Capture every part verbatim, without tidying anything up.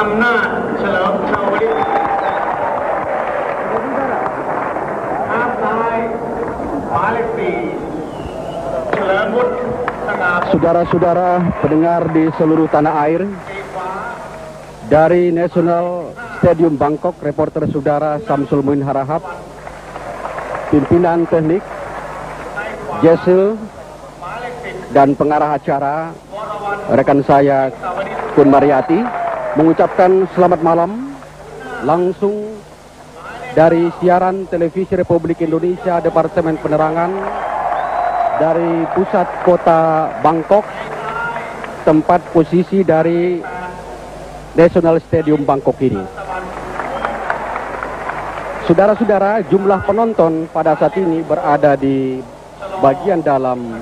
นาจเฉลิมชาวลิตข้างซ้ายหมายเลขสี่เฉลิมวุฒิสง่า Saudara-saudara pendengar di seluruh tanah air, dari National Stadium Bangkok, reporter saudara Samsul Muin Harahap, pimpinan teknik, Jesel, dan pengarah acara, rekan saya Kun Mariati, mengucapkan selamat malam langsung dari siaran televisi Republik Indonesia Departemen Penerangan dari pusat kota Bangkok, tempat posisi dari National Stadium Bangkok ini. Saudara-saudara, jumlah penonton pada saat ini berada di bagian dalam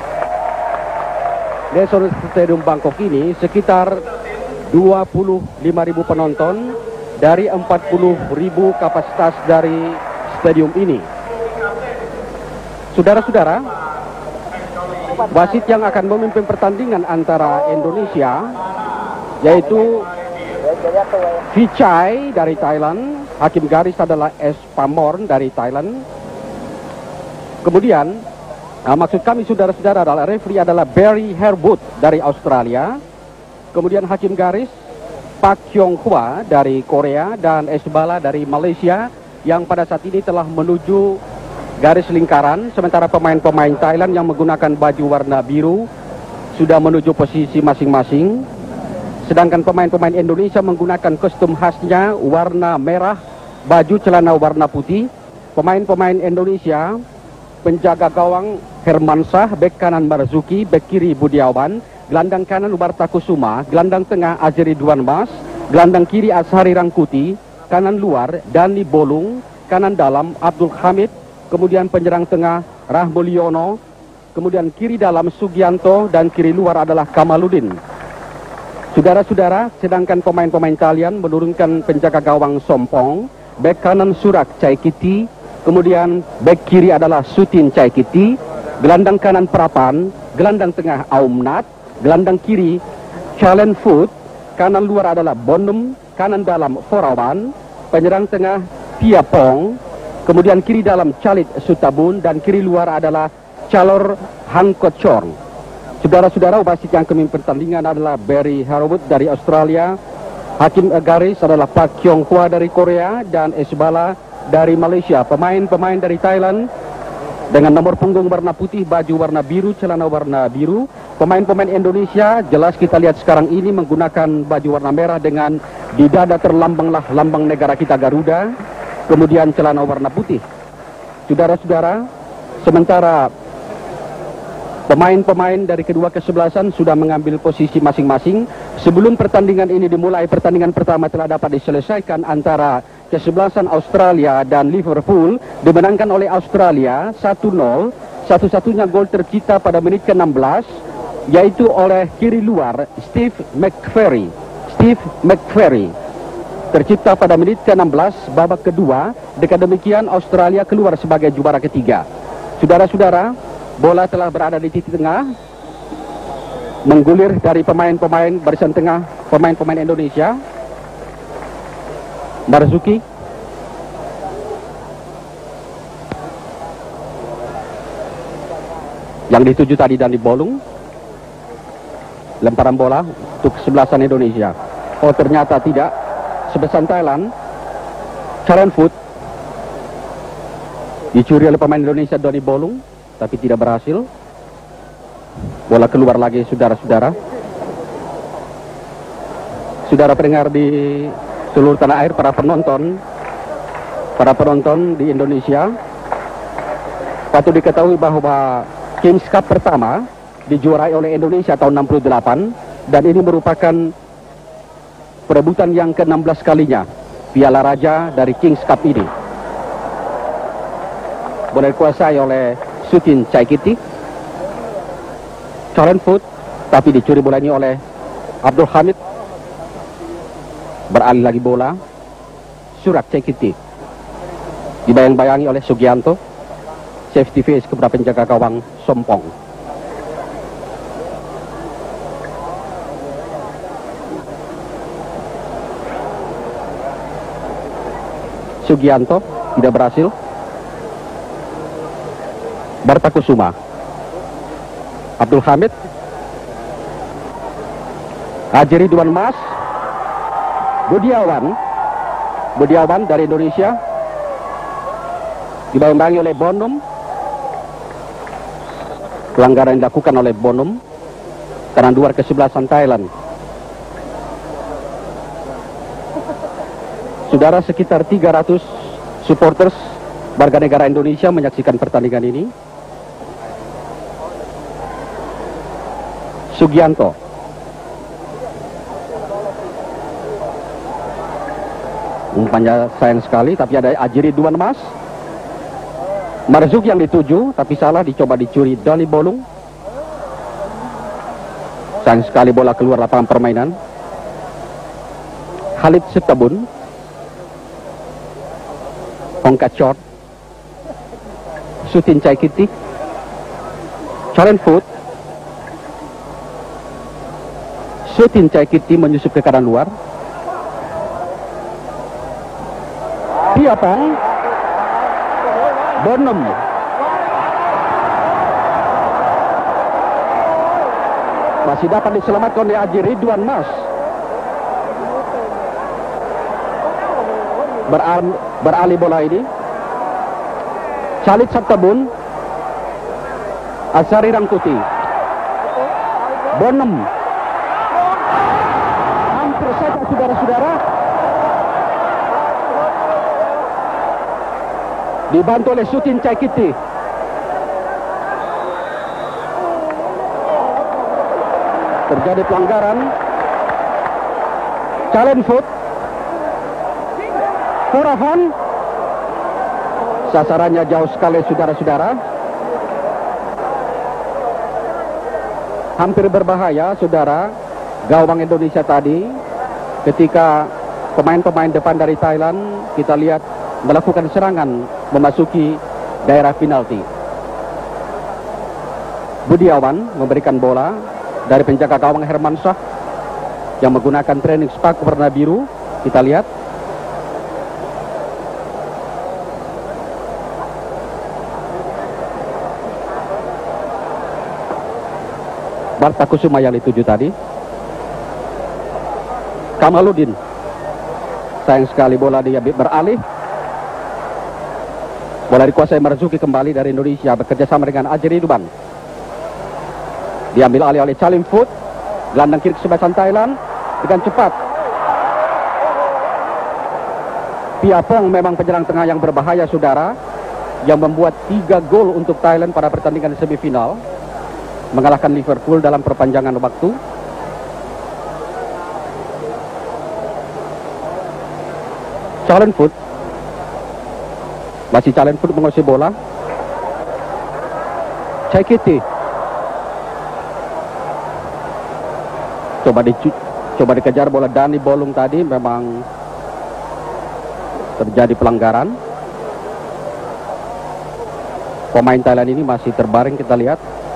National Stadium Bangkok ini sekitar dua puluh lima ribu penonton dari empat puluh ribu kapasitas dari stadium ini. Saudara-saudara, wasit yang akan memimpin pertandingan antara Indonesia yaitu Vichai dari Thailand, hakim garis adalah S. Pamorn dari Thailand. Kemudian, nah, maksud kami saudara-saudara adalah referee adalah Barry Harewood dari Australia. Kemudian hakim garis Pak Kyong Hwa dari Korea dan S. Bala dari Malaysia yang pada saat ini telah menuju garis lingkaran. Sementara pemain-pemain Thailand yang menggunakan baju warna biru sudah menuju posisi masing-masing. Sedangkan pemain-pemain Indonesia menggunakan kostum khasnya warna merah, baju celana warna putih. Pemain-pemain Indonesia, penjaga gawang Hermansyah, bek kanan Marzuki, bek kiri Budiawan, gelandang kanan Ubarta Kusuma, gelandang tengah Azri Duan Mas, gelandang kiri Ashari Rangkuti, kanan luar Dani Bolung, kanan dalam Abdul Hamid, kemudian penyerang tengah Rahmulyono, kemudian kiri dalam Sugianto, dan kiri luar adalah Kamaludin. Saudara-saudara, sedangkan pemain-pemain Thailand menurunkan penjaga gawang Sompong, bek kanan Surak Caikiti, kemudian bek kiri adalah Sutin Caikiti, gelandang kanan Prapan, gelandang tengah Aumnat, gelandang kiri Chalen Food, kanan luar adalah Bonum, kanan dalam Forawan, penyerang tengah Tiapong, kemudian kiri dalam Chalit Sutabun, dan kiri luar adalah Chalor Hangkochorn. Saudara-saudara, wasit yang memimpin pertandingan adalah Barry Harewood dari Australia, hakim garis adalah Pak Kyong Hwa dari Korea, dan Esbala dari Malaysia. Pemain-pemain dari Thailand dengan nomor punggung warna putih, baju warna biru, celana warna biru. Pemain-pemain Indonesia, jelas kita lihat sekarang ini menggunakan baju warna merah dengan di dada terlambanglah lambang negara kita Garuda, kemudian celana warna putih. Saudara-saudara, sementara pemain-pemain dari kedua kesebelasan sudah mengambil posisi masing-masing. Sebelum pertandingan ini dimulai, pertandingan pertama telah dapat diselesaikan antara kesebelasan Australia dan Liverpool, dimenangkan oleh Australia satu nol. Satu-satunya gol tercipta pada menit ke enam belas, yaitu oleh kiri luar Steve McFerry. Steve McFerry tercipta pada menit ke enam belas babak kedua. Dengan demikian Australia keluar sebagai juara ketiga. Saudara-saudara, bola telah berada di titik tengah, menggulir dari pemain-pemain barisan tengah, pemain-pemain Indonesia. Marzuki, yang dituju tadi dan dibolong, lemparan bola untuk kesebelasan Indonesia. Oh, ternyata tidak, sebelasan Thailand. Chalen Food dicuri oleh pemain Indonesia Doni Bolung, tapi tidak berhasil. Bola keluar lagi, saudara-saudara. Saudara pendengar di seluruh tanah air, para penonton, para penonton di Indonesia, patut diketahui bahwa Kings Cup pertama dijuarai oleh Indonesia tahun enam puluh delapan, dan ini merupakan perebutan yang ke enam belas kalinya Piala Raja dari Kings Cup ini. Bola dikuasai oleh Sutin Caikiti, Chalen Food, tapi dicuri bola ini oleh Abdul Hamid. Beralih lagi bola, Surak Caikiti dibayang-bayangi oleh Sugianto. Safety face kepada penjaga gawang Sompong. Sugianto tidak berhasil. Bartakusuma, Abdul Hamid, Haji Ridwan Mas, Budiawan, Budiawan dari Indonesia, dibarengi oleh Bonum. Pelanggaran yang dilakukan oleh Bonum, karena luar kesebelasan Thailand. Saudara, sekitar tiga ratus supporters warga negara Indonesia menyaksikan pertandingan ini. Sugianto, umpannya sayang sekali, tapi ada Haji Ridwan Mas. Marzuk yang dituju, tapi salah, dicoba dicuri Dani Bolung. Sayang sekali bola keluar lapangan permainan. Khalid Setabun, Hongkat Short, Sutin Caikiti, Challenge Foot. Sutin Caikiti menyusup ke kanan luar. Piapang, Bonum, masih dapat diselamatkan oleh Haji Ridwan Mas. Beral, beralih bola ini. Khalid Setabun, Azhari Rangkuti, Bonum. Hampir saja saudara-saudara. Dibantu oleh Sutin Caikiti. Terjadi pelanggaran. Challenge foot. Furahan. Sasarannya jauh sekali saudara-saudara. Hampir berbahaya saudara. Gawang Indonesia tadi ketika pemain-pemain depan dari Thailand kita lihat melakukan serangan memasuki daerah penalti. Budiawan memberikan bola dari penjaga gawang Hermansyah yang menggunakan training sepatu warna biru. Kita lihat Bartakusuma yang dituju tadi. Kamaludin, sayang sekali bola dia beralih. Bola dikuasai Marzuki kembali dari Indonesia bekerja sama dengan Haji Ridwan. Diambil alih oleh Chalim Foot. Gelandang kiri kesebelasan Thailand dengan cepat. Piapong memang penyerang tengah yang berbahaya saudara, yang membuat tiga gol untuk Thailand pada pertandingan semifinal, mengalahkan Liverpool dalam perpanjangan waktu. Challenge Foot, masih Challenge Foot menguasai bola. Caikiti coba di coba dikejar bola Dani Bolung tadi, memang terjadi pelanggaran. Pemain Thailand ini masih terbaring, kita lihat.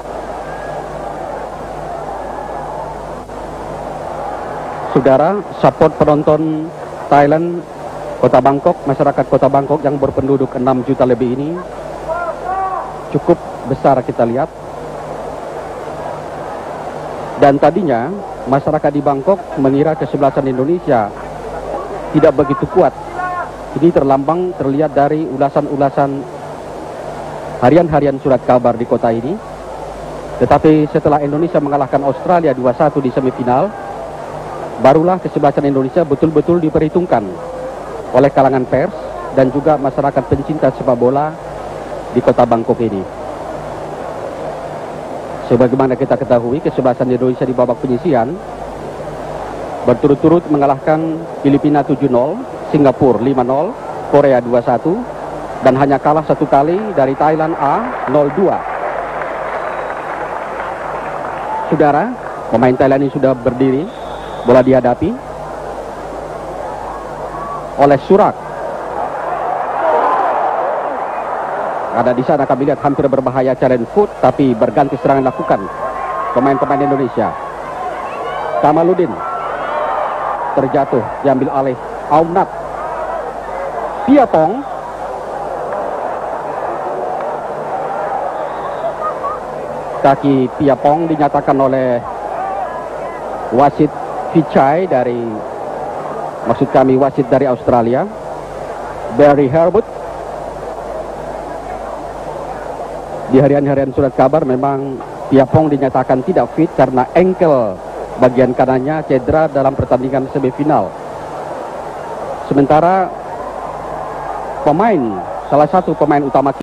Saudara, support penonton Thailand Kota Bangkok, masyarakat Kota Bangkok yang berpenduduk enam juta lebih ini cukup besar kita lihat. Dan tadinya masyarakat di Bangkok mengira kesebelasan Indonesia tidak begitu kuat. Ini terlambang terlihat dari ulasan-ulasan harian-harian surat kabar di kota ini. Tetapi setelah Indonesia mengalahkan Australia dua satu di semifinal, barulah kesebelasan Indonesia betul-betul diperhitungkan oleh kalangan pers dan juga masyarakat pencinta sepak bola di Kota Bangkok ini. Sebagaimana kita ketahui, kesebelasan Indonesia di babak penyisihan berturut-turut mengalahkan Filipina tujuh nol, Singapura lima nol, Korea dua satu, dan hanya kalah satu kali dari Thailand A nol dua. Saudara, pemain Thailand ini sudah berdiri, bola dihadapi oleh Surak. Ada di sana kami lihat hampir berbahaya Challenge Foot, tapi berganti serangan lakukan pemain-pemain Indonesia. Kamaludin terjatuh, diambil alih Aumnat. Piapong. Kaki Piapong dinyatakan oleh wasit Vichai dari, maksud kami wasit dari Australia, Barry Harewood. Di harian-harian surat kabar memang Piapong dinyatakan tidak fit karena ankle bagian kanannya cedera dalam pertandingan semifinal. Sementara pemain, salah satu pemain utama